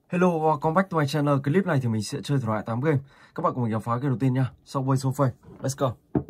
Hello, welcome back to my channel. Clip này thì mình sẽ chơi thể loại 8 game. Các bạn cùng mình khám phá game đầu tiên nha. Subway Surfers. Let's go.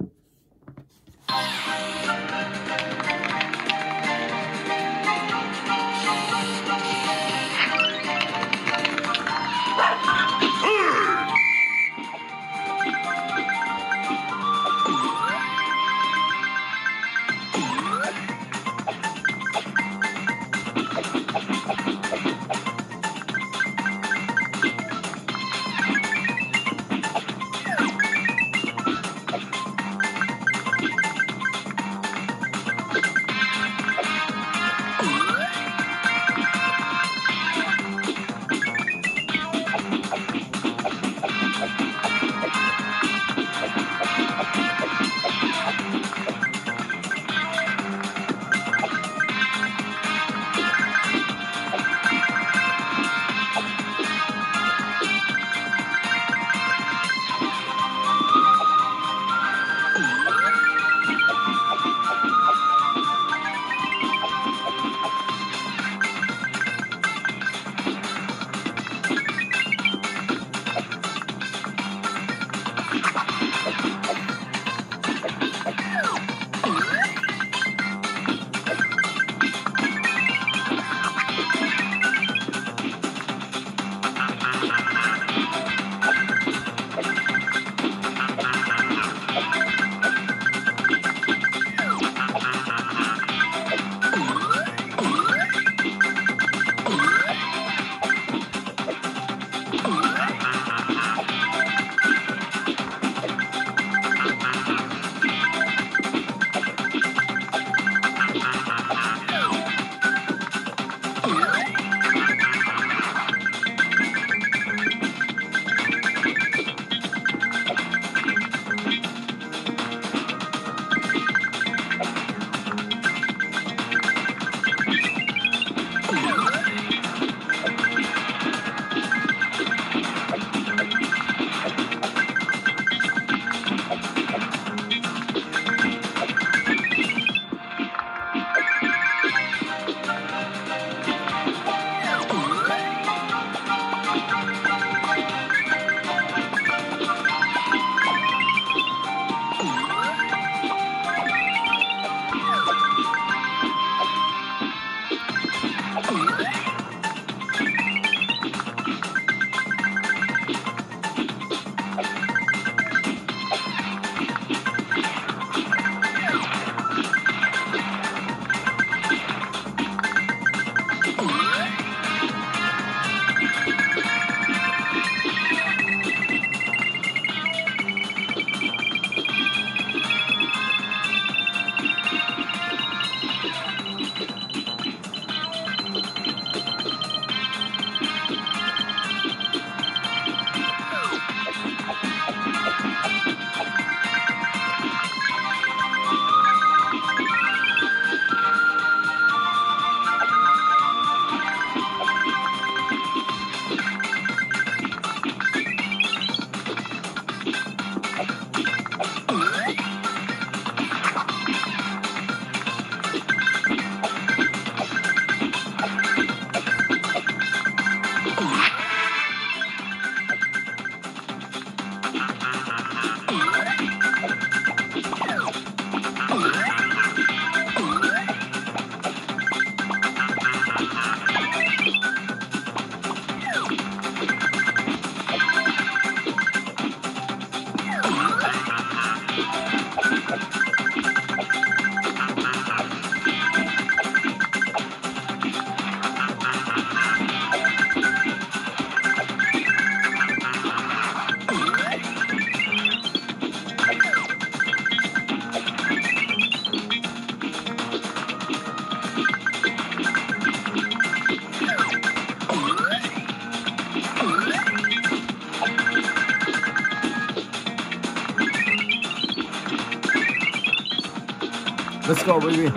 Let's go, baby.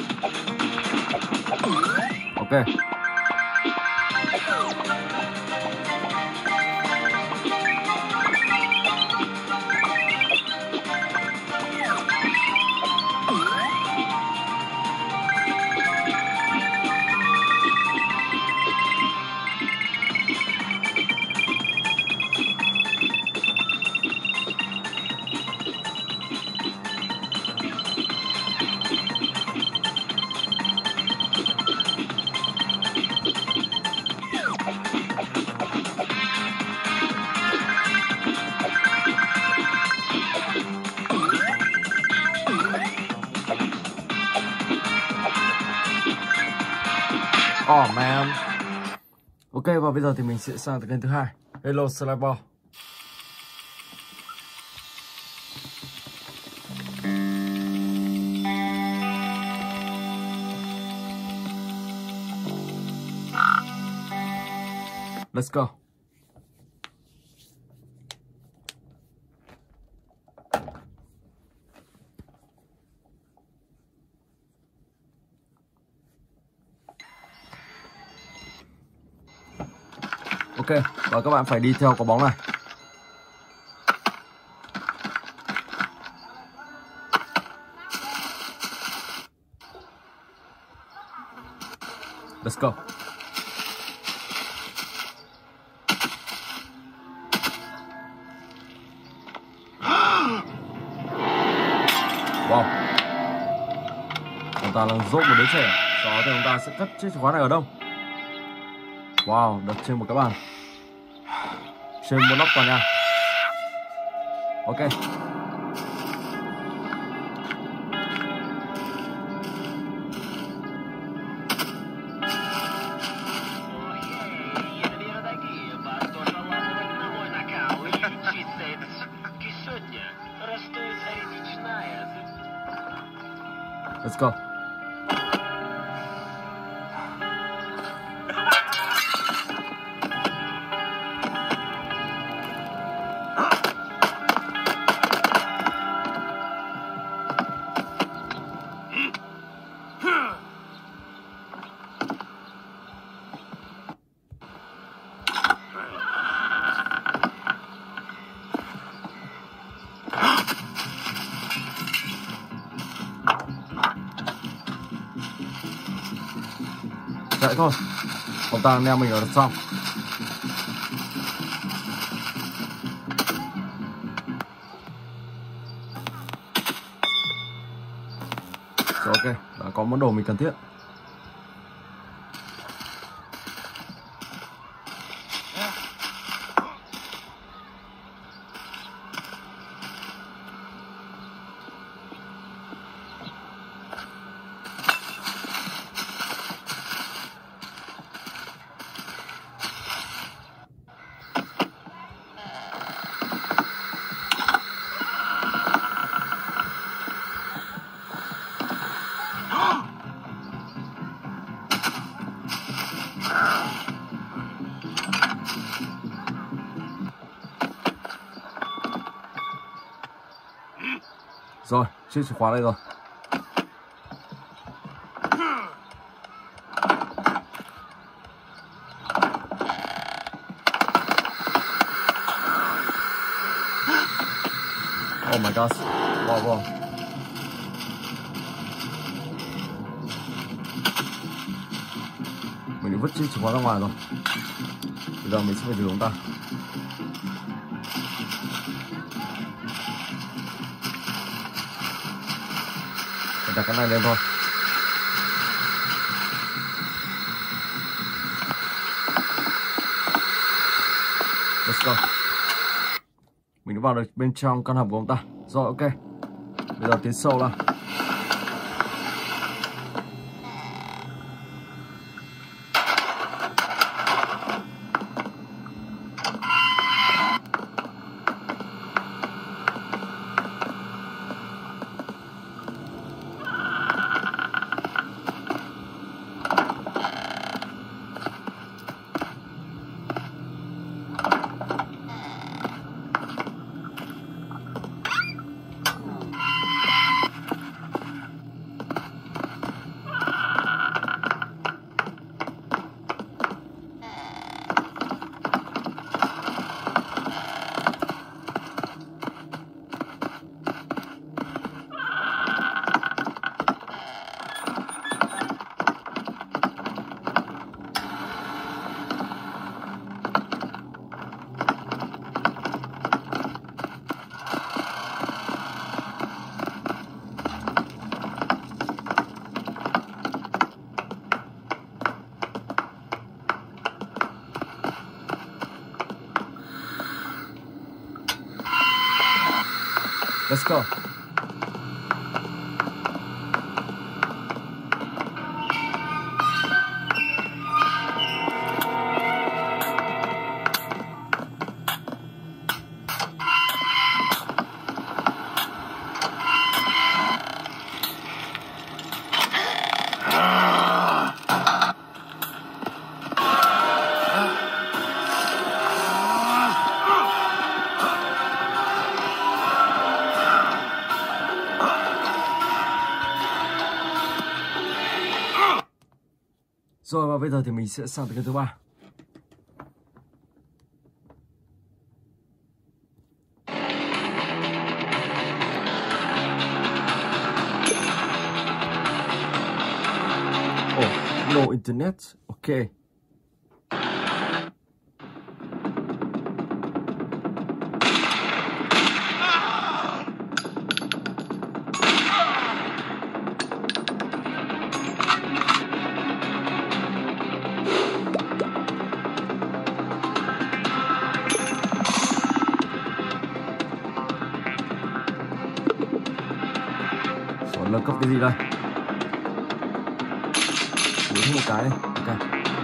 Okay. Oh man. Ok, và bây giờ thì mình sẽ sang tới kênh thứ hai. Hello Slide Ball. Let's go. Ok, và các bạn phải đi theo quả bóng này. Let's go. Wow. Chúng ta đang dốt một đứa trẻ. Sau đó thì chúng ta sẽ cất chiếc chìa khóa này ở đâu? Wow, đặt trên một cái bàn. Trên một nóc tòa nhà. Ok. Let's go. Vậy thôi. Ông ta anh em mình ở đằng sau. Rồi, ok, đã có món đồ mình cần thiết. Rồi, chiếc chìa khóa đây rồi. Oh my god. Wow, wow. Mình đã vứt chiếc chìa khóa ra ngoài rồi. Bây giờ mình sẽ phải thử chúng ta. Đặt cái này lên thôi. Let's go. Mình đã vào được bên trong căn hầm của ông ta. Rồi, ok. Bây giờ tiến sâu nào. Let's go. Rồi và bây giờ thì mình sẽ sang tới cái thứ ba. No internet. Ok. Rồi nâng cấp cái gì đây? Bổ thêm một cái này. Ok.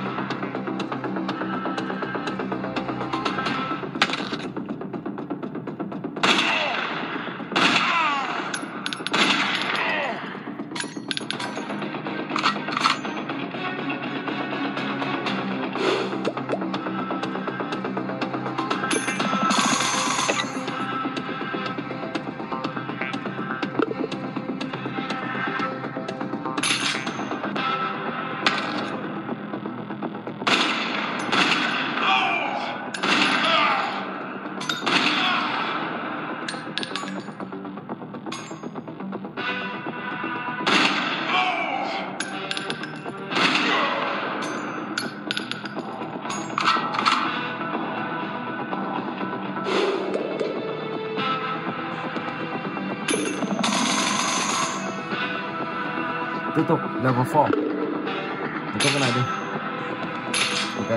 Tiếp tục level 4. Tiếp tục cái này đi. Ok.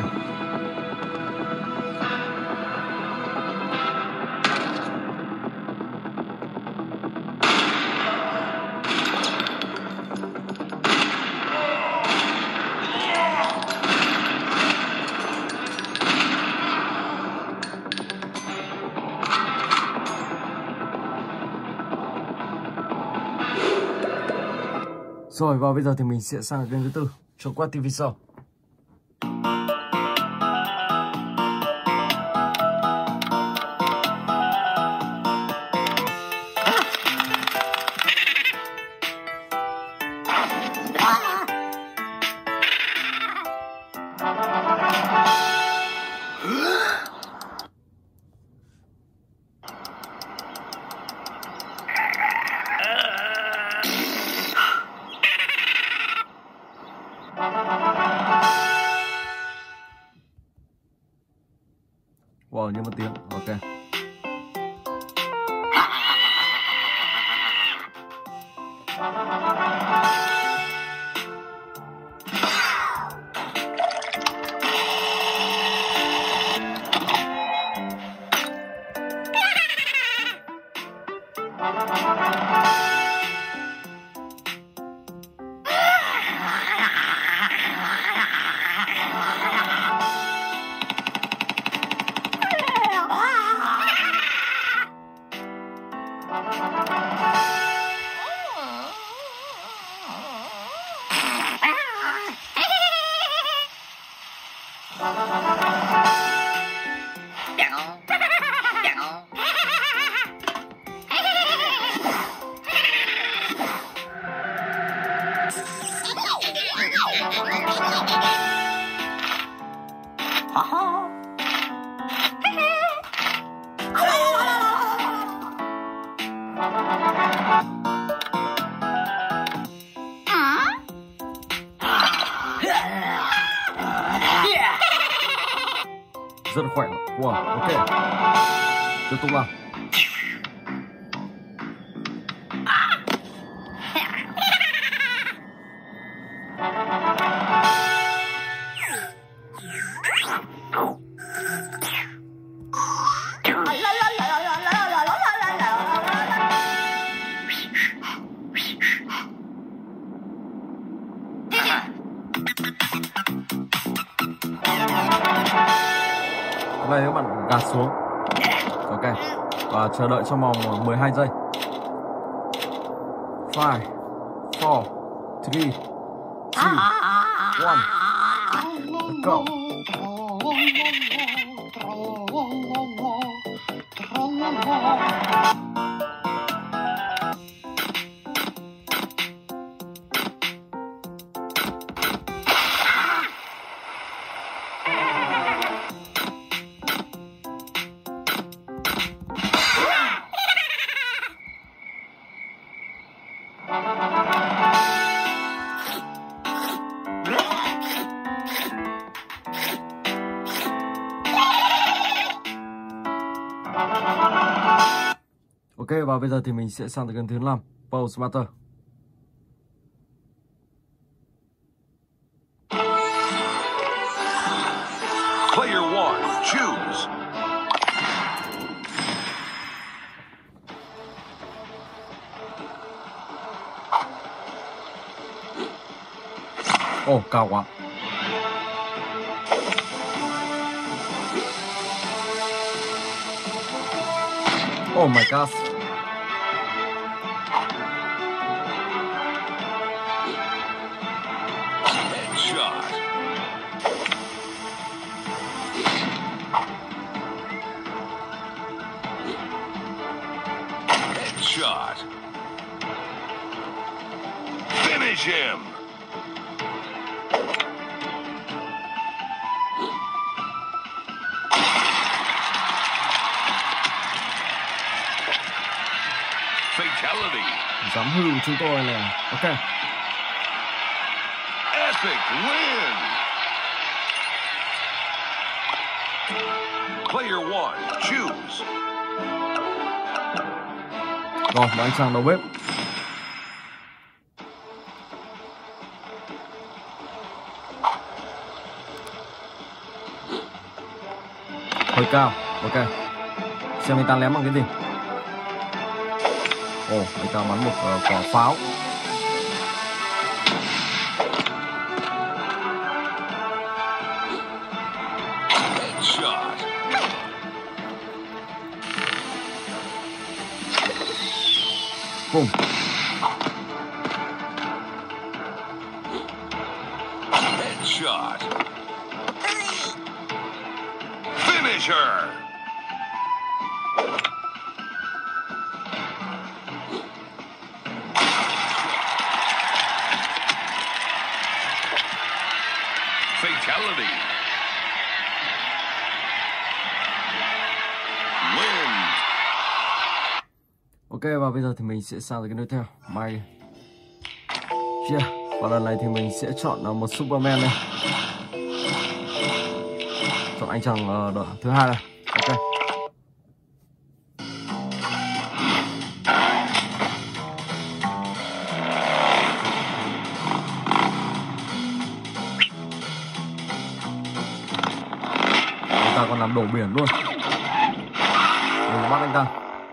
Rồi và bây giờ thì mình sẽ sang kênh thứ tư, Trung Quốc TV Show. Wow, như một tiếng. Ok. Rất là khỏe. Wow, ok. Tiếp tục nào. Đây các bạn gạt xuống. Ok. Và chờ đợi trong vòng 12 giây. 5 4 3 2 1 go. Ok, và bây giờ thì mình sẽ sang tới gần thứ 5, Pose Master. Player one, choose. Ồ, cao quá. Oh my god. Headshot. Headshot. Finish him. Fatality. Dám hư của chúng tôi này. Ok. Epic win. Player one, choose. Rồi, và anh chàng đầu bếp. Hơi cao. Ok. Xem anh ta ném bằng cái gì. Ồ, anh ta bắn một quả pháo. Headshot. Boom. Headshot. Finisher. Fatality. Win. Ok, và bây giờ thì mình sẽ sang tới cái tiếp theo. May. Yeah. Và lần này thì mình sẽ chọn một Superman này. Chọn anh chàng đội thứ hai này. Ok. Anh ta còn làm đổ biển luôn. Mình bắt anh ta.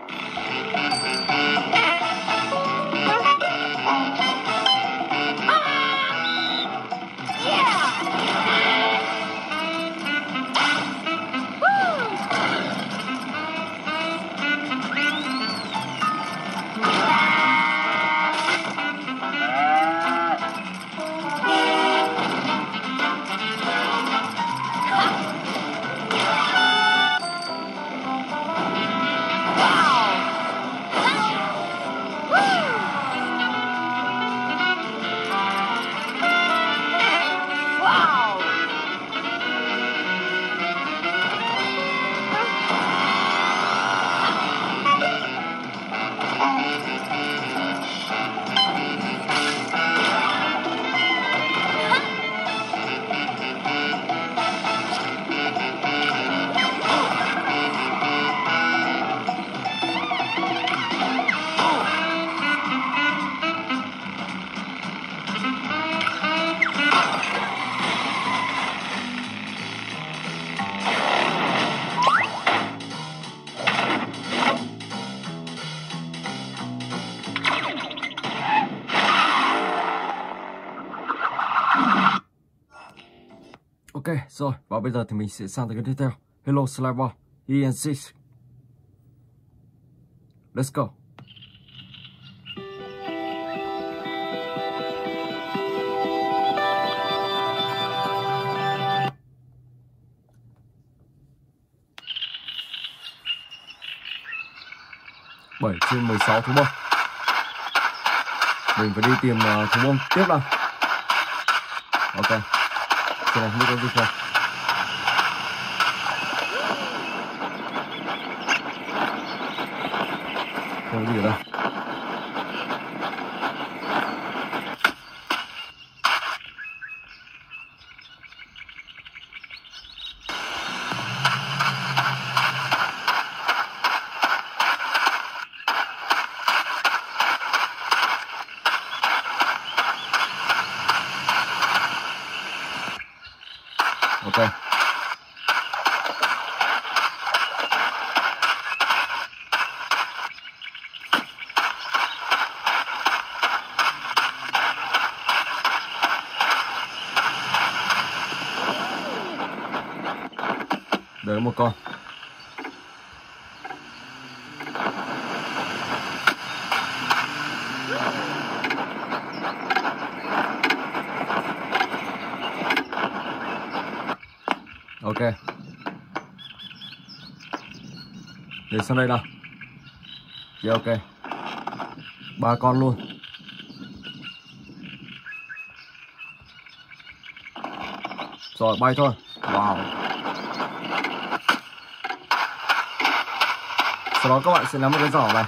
Ok, rồi, và bây giờ thì mình sẽ sang tới cái tiếp theo. Hello Slimer, EN6. Let's go. Bảy trên 16 thú bông. Mình phải đi tìm thú bông tiếp nào. Ok. Cái này không biết có gì không. Không có gì ở đây. Đấy một con. Ok. Để sang đây nào. Dạ ok. 3 con luôn. Rồi bay thôi. Wow. Sau đó các bạn sẽ nắm một cái giỏ này.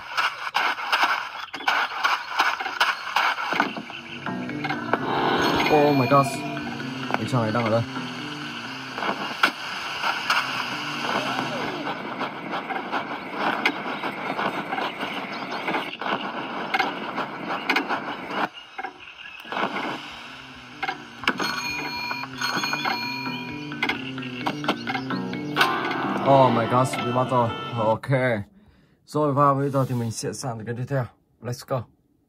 Oh my god. Cái trò này đang ở đây. Oh my god, bị bắt rồi. Ok. Rồi và bây giờ thì mình sẽ sang cái tiếp theo. Let's go.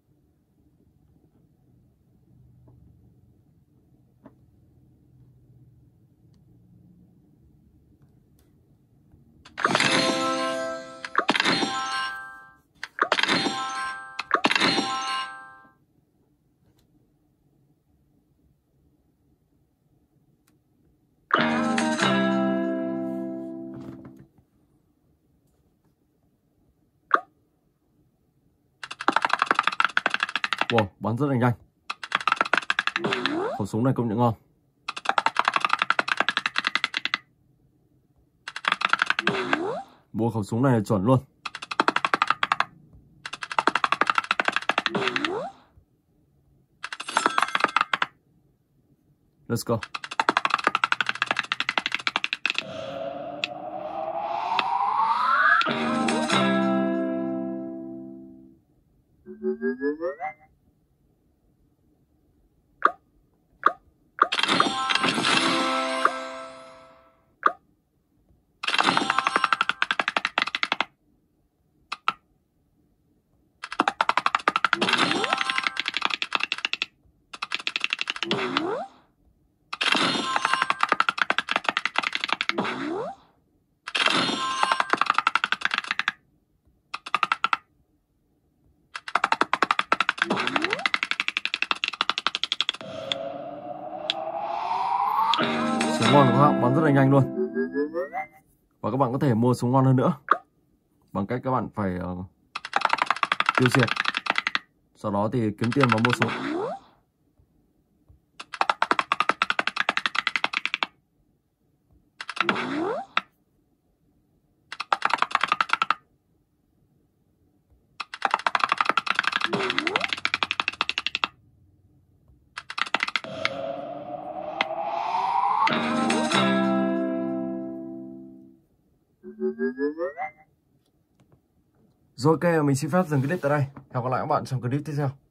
Wow, bắn rất là nhanh. Khẩu súng này công nhận ngon. Mua khẩu súng này chuẩn luôn. Let's go. Súng ngon của các bạn, bắn rất là nhanh luôn. Và các bạn có thể mua súng ngon hơn nữa bằng cách các bạn phải tiêu diệt, sau đó thì kiếm tiền và mua súng. Rồi ok, mình xin phép dừng clip tại đây. Hẹn gặp lại các bạn trong clip tiếp theo.